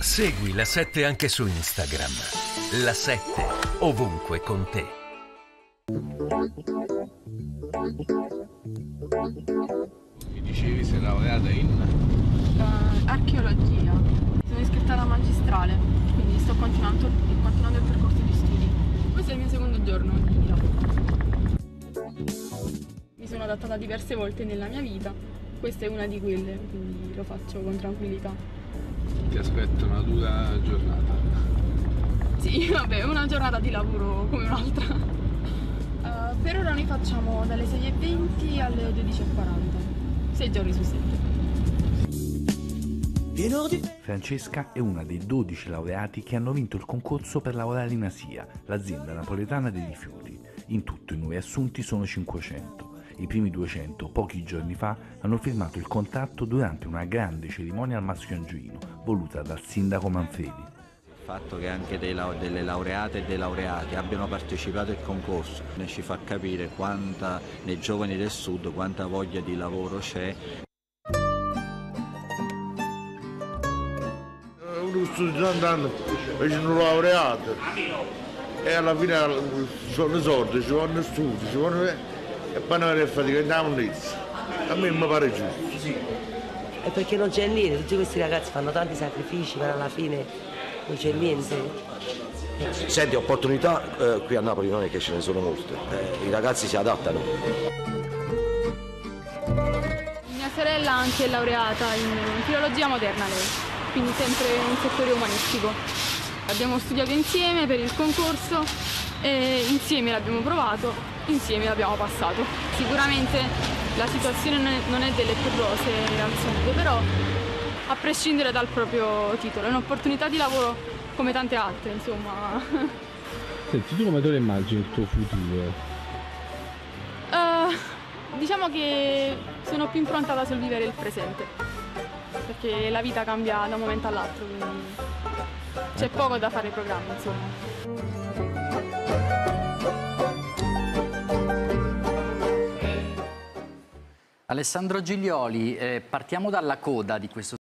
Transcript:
Segui La 7 anche su Instagram. La 7, ovunque con te. Mi dicevi sei laureata in? Archeologia. Sono iscritta alla magistrale, quindi sto continuando il percorso di studi. Questo è il mio secondo giorno di lavoro. Mi sono adattata diverse volte nella mia vita, questa è una di quelle, quindi lo faccio con tranquillità. Ti aspetto una dura giornata. Sì, vabbè, una giornata di lavoro come un'altra. Per ora noi facciamo dalle 6:20 alle 12:40, 6 giorni su 7. Francesca è una dei 12 laureati che hanno vinto il concorso per lavorare in ASIA, l'azienda napoletana dei rifiuti. In tutto i nuovi assunti sono 500. I primi 200, pochi giorni fa, hanno firmato il contratto durante una grande cerimonia al Maschio Angioino, voluta dal sindaco Manfredi. Il fatto che anche delle laureate e dei laureati abbiano partecipato al concorso ne ci fa capire quanta, nei giovani del sud, quanta voglia di lavoro c'è. Uno studio tanti anni, sono laureato e alla fine sono sordi, ci vanno studi, ci vanno e poi non è fatica, andiamo in a me mi pare giusto. Sì. E perché non c'è niente, tutti questi ragazzi fanno tanti sacrifici, ma alla fine non c'è niente. Senti, opportunità qui a Napoli non è che ce ne sono molte, i ragazzi si adattano. Mia sorella anche è laureata in filologia moderna lei, quindi sempre in settore umanistico. Abbiamo studiato insieme per il concorso e insieme l'abbiamo provato, insieme l'abbiamo passato. Sicuramente la situazione non è delle più rosee al sud, però a prescindere dal proprio titolo è un'opportunità di lavoro come tante altre, insomma. Senti, tu come te lo immagini il tuo futuro? Diciamo che sono più improntata sul vivere il presente, perché la vita cambia da un momento all'altro, quindi c'è poco da fare ai programmi, insomma. Alessandro Giglioli, partiamo dalla coda di questo